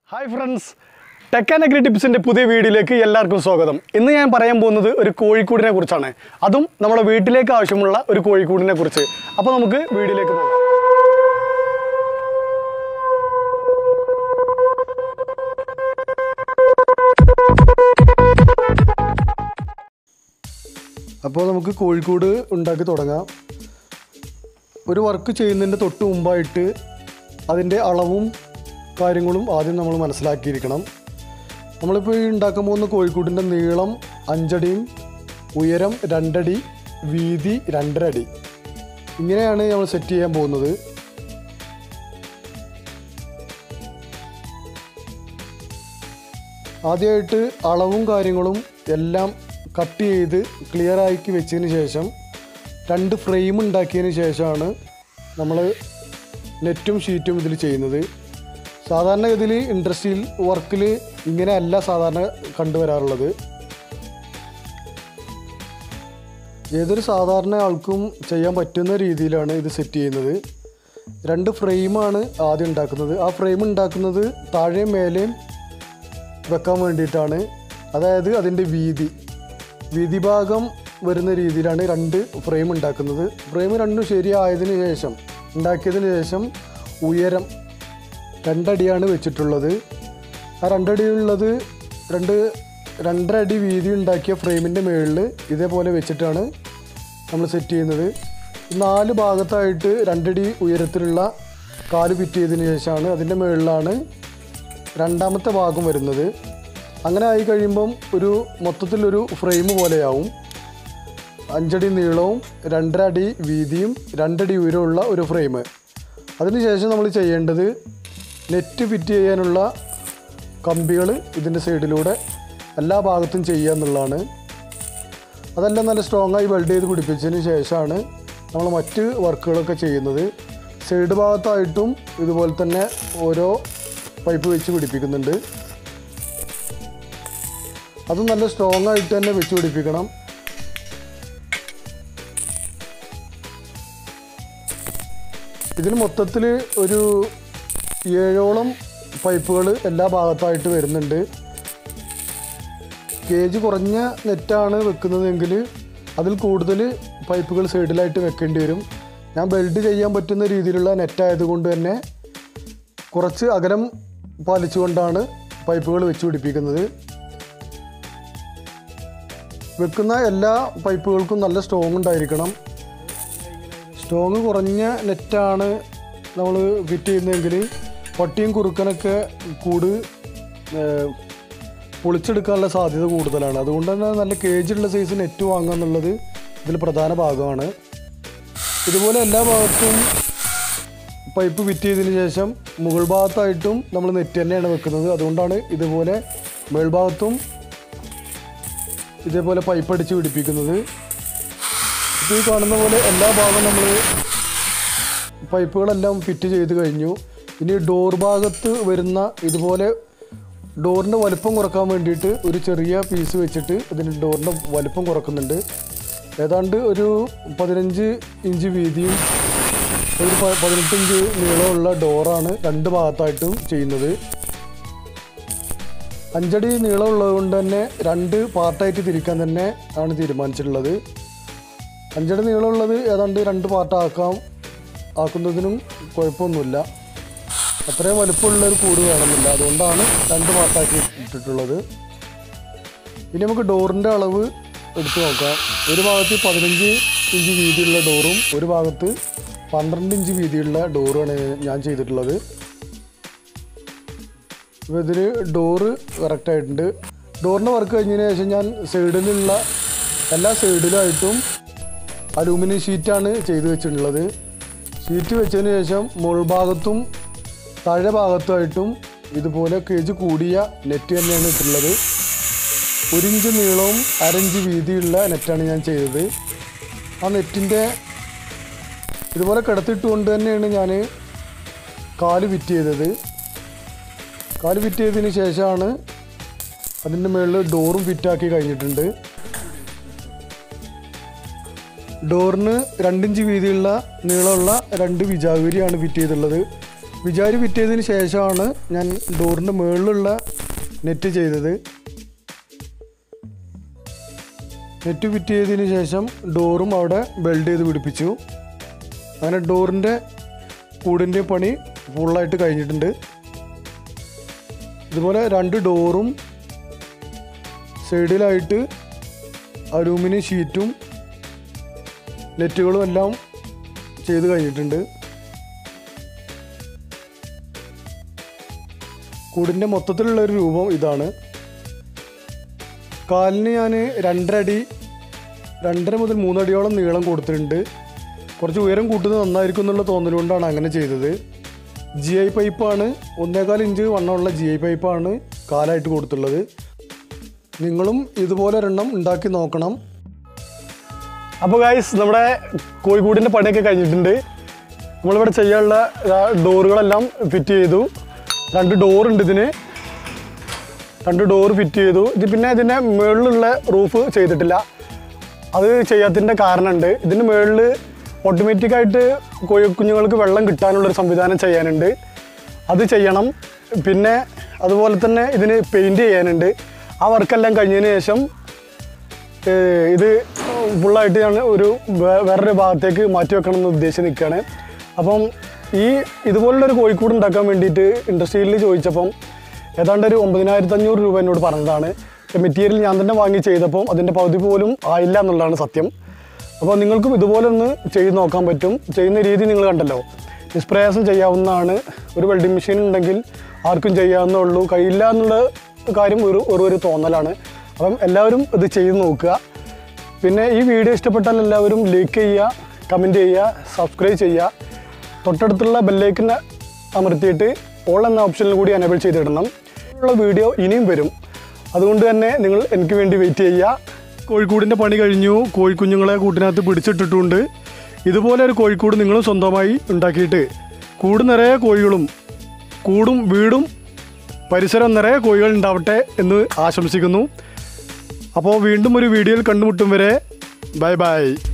Hi friends, Tech and Agri Tips in the Pudi video like Yellarku Sogadam. In the Parayam or Koikudina Kurchane. Adum, Namala Vidileka Ashimula or Koikudina Kurche. Apamuke, Vidileka. Apamuke Koikudu Undaka. ഒരു work ചെയ്യുന്നതിന്റെ തൊട്ട് മുമ്പായിട്ട് അതിന്റെ അളവും കാര്യങ്ങളും ആദ്യം നമ്മൾ മനസ്സിലാക്കിയിരിക്കണം. നമ്മൾ ഇപ്പോൾ ഉണ്ടാക്കാൻ പോകുന്ന കോഴിക്കൂടിന്റെ നീളം 5 അടിയും ഉയരം 2 അടി വീതി 2.5 അടി. ഇങ്ങനെയാണ് നമ്മൾ സെറ്റ് ചെയ്യാൻ പോകുന്നത്. ആദ്യമായിട്ട് അളവും കാര്യങ്ങളും എല്ലാം കട്ട് ചെയ്ത് ക്ലിയർ ആക്കി വെച്ചതിന് ശേഷം രണ്ട് ഫ്രെയിം ഉണ്ടാക്കിയതിന് ശേഷമാണ് നമ്മൾ നെറ്റും ഷീറ്റും ഇതിൽ ചെയ്യുന്നത്. സാധാരണ ഇതിൽ ഇൻഡസ്ട്രിയൽ വർക്കിൽ ഇങ്ങനെയല്ല സാധാരണ കണ്ടുവരാറുള്ളത്. ഏതൊരു സാധാരണ ആൾക്കും ചെയ്യാൻ പറ്റുന്ന രീതിയിലാണ് ഇത് സെറ്റ് ചെയ്യുന്നത്. രണ്ട് ഫ്രെയിമാണ് ആദ്യം ഉണ്ടാക്കുന്നത്. ആ ഫ്രെയിം ഉണ്ടാക്കുന്നത് താഴെയും മേലെയും വെക്കാൻ വേണ്ടിയിട്ടാണ്. അതായത് അതിൻ്റെ വീതി ഭാഗം വരുന്ന രീതിയിലാണ് രണ്ട് ഫ്രെയിം ഉണ്ടാക്കുന്നത്. ഫ്രെയിം രണ്ടും ശരിയായതിനു ശേഷം ഉണ്ടാക്കിയതിന് ശേഷം ഉയരം 2 അടിയാണ് വെച്ചിട്ടുള്ളത്. ആ 2 അടിയുള്ളത് 2.5 അടി വീതി ഉണ്ടാക്കിയ ഫ്രെയിമിൻ്റെ മുകളിൽ ഇതേപോലെ വെച്ചിട്ടാണ് നമ്മൾ സെറ്റ് ചെയ്യുന്നത്. 4 ഭാഗത്തായിട്ട് 2 അടി ഉയരത്തിലുള്ള കാല് ഫിറ്റ് ചെയ്തതിന് ശേഷമാണ് അതിൻ്റെ മുകളിലാണ് രണ്ടാമത്തെ ഭാഗം വരുന്നത്. അങ്ങനെ ആയി കഴിയുമ്പം ഒരു മൊത്തത്തിലൊരു ഫ്രെയിം പോലെയാവും. 5 അടി നീളവും 2.5 അടി വീതിയും 2 അടി ഉയരമുള്ള ഒരു ഫ്രെയിം. അതിനുശേഷം നമ്മൾ ചെയ്യേണ്ടത് നെറ്റ് ഫിറ്റ് ചെയ്യാനുള്ള കമ്പികൾ ഇതിൻ്റെ സൈഡിലൂടെ എല്ലാ ഭാഗത്തും ചെയ്യുക എന്നുള്ളതാണ്. അതെല്ലാം നല്ല സ്ട്രോങ് ആയി വെൽഡ് ചെയ്ത് പിടിപ്പിച്ചതിന് ശേഷമാണ് നമ്മൾ മറ്റ് വർക്കുകളൊക്കെ ചെയ്യുന്നത്. സൈഡ് ഭാഗത്തായിട്ടും ഇതുപോലെ തന്നെ ഓരോ പൈപ്പ് വെച്ച് പിടിപ്പിക്കുന്നുണ്ട്. അത് നല്ല സ്ട്രോങ് ആയിട്ട് തന്നെ വെച്ച് പിടിപ്പിക്കണം. ഇതിന് മൊത്തത്തിൽ ഒരു 7ഓളം പൈപ്പുകൾ എല്ലാ ഭാഗത്തായിട്ട് വരുന്നുണ്ട്. കേജ് കുറഞ്ഞ നെറ്റാണ് വെക്കുന്നതെങ്കിൽ അതിൽ കൂടുതൽ പൈപ്പുകൾ സൈഡിലായിട്ട് വെക്കേണ്ടി വരും. ഞാൻ വെൽഡ് ചെയ്യാൻ പറ്റുന്ന രീതിയിലുള്ള നെറ്റായതുകൊണ്ട് തന്നെ കുറച്ച് അകലം പാലിച്ചുകൊണ്ടാണ് പൈപ്പുകൾ വെച്ച് പിടിപ്പിക്കുന്നത്. വെക്കുന്ന എല്ലാ പൈപ്പുകൾക്കും നല്ല സ്ട്രോങ് ഉണ്ടായിരിക്കണം. സ്ട്രോങ് കുറഞ്ഞ നെറ്റാണ് നമ്മൾ ഫിറ്റ് ചെയ്യുന്നതെങ്കിൽ പട്ടിയും കുറുക്കനൊക്കെ കൂട് പൊളിച്ചെടുക്കാനുള്ള സാധ്യത കൂടുതലാണ്. അതുകൊണ്ട് തന്നെ നല്ല കേജുള്ള സൈസ് നെറ്റ് വാങ്ങുക എന്നുള്ളത് ഇതിൽ പ്രധാന ഭാഗമാണ്. ഇതുപോലെ എല്ലാ ഭാഗത്തും പൈപ്പ് ഫിറ്റ് ചെയ്തതിന് ശേഷം മുകൾ ഭാഗത്തായിട്ടും നമ്മൾ നെറ്റ് തന്നെയാണ് വെക്കുന്നത്. അതുകൊണ്ടാണ് ഇതുപോലെ മേൽഭാഗത്തും ഇതേപോലെ പൈപ്പ് അടിച്ച് പിടിപ്പിക്കുന്നത്. ഇപ്പോൾ ഈ കാണുന്ന പോലെ എല്ലാ ഭാഗവും നമ്മൾ പൈപ്പുകളെല്ലാം ഫിറ്റ് ചെയ്ത് കഴിഞ്ഞു. ഇനി ഡോർ ഭാഗത്ത് വരുന്ന ഇതുപോലെ ഡോറിൻ്റെ വലുപ്പം കുറക്കാൻ വേണ്ടിയിട്ട് ഒരു ചെറിയ പീസ് വെച്ചിട്ട് ഇതിന് ഡോറിൻ്റെ വലുപ്പം കുറക്കുന്നുണ്ട്. ഏതാണ്ട് ഒരു 15 ഇഞ്ച് വീതിയും ഒരു 18 ഇഞ്ച് നീളമുള്ള ഡോറാണ് രണ്ട് ഭാഗത്തായിട്ടും ചെയ്യുന്നത്. 5 അടി നീളമുള്ളത് കൊണ്ട് തന്നെ 2 പാർട്ടായിട്ട് തിരിക്കാൻ തന്നെ ആണ് തീരുമാനിച്ചിട്ടുള്ളത്. 5 അടി നീളമുള്ളത് ഏതാണ്ട് 2 ആക്കുന്നതിനും കുഴപ്പമൊന്നുമില്ല. അത്രയും വലുപ്പമുള്ളൊരു കൂട് വേണമെന്നില്ല. അതുകൊണ്ടാണ് 2 പാർട്ടാക്കി ഇട്ടിട്ടുള്ളത്. ഇനി നമുക്ക് ഡോറിൻ്റെ അളവ് എടുത്ത് നോക്കാം. ഒരു ഭാഗത്ത് 15 ഇഞ്ച് വീതിയുള്ള ഡോറും ഒരു ഭാഗത്ത് 12 ഇഞ്ച് വീതിയുള്ള ഡോറുമാണ് ഞാൻ ചെയ്തിട്ടുള്ളത്. ഇപ്പോൾ ഇതിൽ ഡോറ് കറക്റ്റായിട്ടുണ്ട്. ഡോറിൻ്റെ വർക്ക് കഴിഞ്ഞതിന് ശേഷം ഞാൻ സൈഡിലുള്ള എല്ലാ സൈഡിലായിട്ടും അലൂമിനിയം ഷീറ്റാണ് ചെയ്ത് വെച്ചിട്ടുള്ളത്. ഷീറ്റ് വെച്ചതിന് ശേഷം മുകൾ ഭാഗത്തും താഴെ ഭാഗത്തുമായിട്ടും ഇതുപോലെ കേജ് കൂടിയ നെറ്റ് തന്നെയാണ് ഇട്ടിട്ടുള്ളത്. 1 ഇഞ്ച് നീളവും 1/2 ഇഞ്ച് വീതിയുള്ള നെറ്റാണ് ഞാൻ ചെയ്തത്. ആ നെറ്റിൻ്റെ ഇതുപോലെ കിടത്തിട്ടുകൊണ്ട് തന്നെയാണ് ഞാൻ കാല് ഫിറ്റ് ചെയ്തത്. കാല് ഫിറ്റ് ചെയ്തതിന് ശേഷമാണ് അതിൻ്റെ മുകളിൽ ഡോറും ഫിറ്റാക്കി കഴിഞ്ഞിട്ടുണ്ട്. ഡോറിന് 2 ഇഞ്ച് വീതിയുള്ള നീളമുള്ള 2 വിജാഗിരിയാണ് ഫിറ്റ് ചെയ്തിട്ടുള്ളത്. വിചാരി ഫിറ്റ് ചെയ്തതിന് ശേഷമാണ് ഞാൻ ഡോറിൻ്റെ മുകളിലുള്ള നെറ്റ് ചെയ്തത്. നെറ്റ് ഫിറ്റ് ചെയ്തതിന് ശേഷം ഡോറും അവിടെ വെൽഡ് ചെയ്ത് പിടിപ്പിച്ചു. അങ്ങനെ ഡോറിൻ്റെ കൂടിൻ്റെ പണി ഫുള്ളായിട്ട് കഴിഞ്ഞിട്ടുണ്ട്. ഇതുപോലെ 2 ഡോറും സൈഡിലായിട്ട് അലൂമിനിയം ഷീറ്റും നെറ്റുകളും എല്ലാം ചെയ്ത് കഴിഞ്ഞിട്ടുണ്ട്. കൂടിൻ്റെ മൊത്തത്തിലുള്ളൊരു രൂപം ഇതാണ്. കാലിന് ഞാൻ 2.5 മുതൽ 3 അടിയോളം നീളം കൊടുത്തിട്ടുണ്ട്. കുറച്ച് ഉയരം കൂട്ടുന്നത് നന്നായിരിക്കും എന്നുള്ള തോന്നലുകൊണ്ടാണ് അങ്ങനെ ചെയ്തത്. GI പൈപ്പാണ്, 1.25 ഇഞ്ച് വണ്ണമുള്ള GI പൈപ്പാണ് കാലായിട്ട് കൊടുത്തുള്ളത്. നിങ്ങളും ഇതുപോലെ ഒരെണ്ണം ഉണ്ടാക്കി നോക്കണം. അപ്പോൾ ഗൈസ്, നമ്മുടെ കോഴിക്കൂടിൻ്റെ പണിയൊക്കെ കഴിഞ്ഞിട്ടുണ്ട്. നമ്മളിവിടെ ചെയ്യാനുള്ള ഡോറുകളെല്ലാം ഫിറ്റ് ചെയ്തു. 2 ഡോറുണ്ട് ഇതിന്. 2 ഡോറ് ഫിറ്റ് ചെയ്തു. പിന്നെ ഇതിൻ്റെ മുകളിലുള്ള റൂഫ് ചെയ്തിട്ടില്ല. അത് ചെയ്യാത്തതിൻ്റെ കാരണമുണ്ട്. ഇതിൻ്റെ മുകളിൽ ഓട്ടോമാറ്റിക്കായിട്ട് കോഴിക്കുഞ്ഞുങ്ങൾക്ക് വെള്ളം കിട്ടാനുള്ളൊരു സംവിധാനം ചെയ്യാനുണ്ട്. അത് ചെയ്യണം. പിന്നെ അതുപോലെ തന്നെ ഇതിന് പെയിൻറ്റ് ചെയ്യാനുണ്ട്. ആ വർക്കെല്ലാം കഴിഞ്ഞതിന് ശേഷം ഇത് ഫുള്ളായിട്ട് ഞാൻ വേറൊരു ഭാഗത്തേക്ക് മാറ്റി വെക്കണം എന്ന് ഉദ്ദേശിച്ച് നിൽക്കുകയാണ്. അപ്പം ഇതുപോലുള്ളൊരു കോഴിക്കൂട് ഉണ്ടാക്കാൻ വേണ്ടിയിട്ട് ഇൻഡസ്ട്രിയിൽ ചോദിച്ചപ്പം ഏതാണ്ട് ഒരു 9,500 രൂപ എന്നോട് പറഞ്ഞതാണ്. മെറ്റീരിയൽ ഞാൻ തന്നെ വാങ്ങി ചെയ്തപ്പം അതിൻ്റെ പകുതി പോലും ആയില്ല എന്നുള്ളതാണ് സത്യം. അപ്പോൾ നിങ്ങൾക്കും ഇതുപോലെ ഒന്ന് ചെയ്ത് നോക്കാൻ പറ്റും. ചെയ്യുന്ന രീതി നിങ്ങൾ കണ്ടല്ലോ, നിഷ്പ്രയാസം ചെയ്യാവുന്നതാണ്. ഒരു വെൽഡിംഗ് മെഷീൻ ഉണ്ടെങ്കിൽ ആർക്കും ചെയ്യാവുന്നുള്ളൂ. കഴിയില്ല എന്നുള്ള കാര്യം ഒരു തോന്നലാണ്. അപ്പം എല്ലാവരും ഇത് ചെയ്ത് നോക്കുക. പിന്നെ ഈ വീഡിയോ ഇഷ്ടപ്പെട്ടാൽ എല്ലാവരും ലൈക്ക് ചെയ്യുക, കമൻറ്റ് ചെയ്യുക, സബ്സ്ക്രൈബ് ചെയ്യുക. തൊട്ടടുത്തുള്ള ബെല്ലൈക്കൻ അമർത്തിയിട്ട് ഓൾ എന്ന ഓപ്ഷനിൽ കൂടി എനേബിൾ ചെയ്തിടണം. ഉള്ള വീഡിയോ ഇനിയും വരും. അതുകൊണ്ട് തന്നെ നിങ്ങൾ എനിക്ക് വേണ്ടി വെയിറ്റ് ചെയ്യുക. കോഴിക്കൂടിൻ്റെ പണി കഴിഞ്ഞു. കോഴിക്കുഞ്ഞുങ്ങളെ കൂട്ടിനകത്ത് പിടിച്ചിട്ടിട്ടുണ്ട്. ഇതുപോലെ ഒരു കോഴിക്കൂട് നിങ്ങളും സ്വന്തമായി ഉണ്ടാക്കിയിട്ട് കൂട് നിറയെ കോഴികളും കൂടും വീടും പരിസരം നിറയെ കോഴികൾ ഉണ്ടാവട്ടെ എന്ന് ആശംസിക്കുന്നു. അപ്പോൾ വീണ്ടും ഒരു വീഡിയോയിൽ കണ്ടുമുട്ടും വരെ ബൈ ബൈ.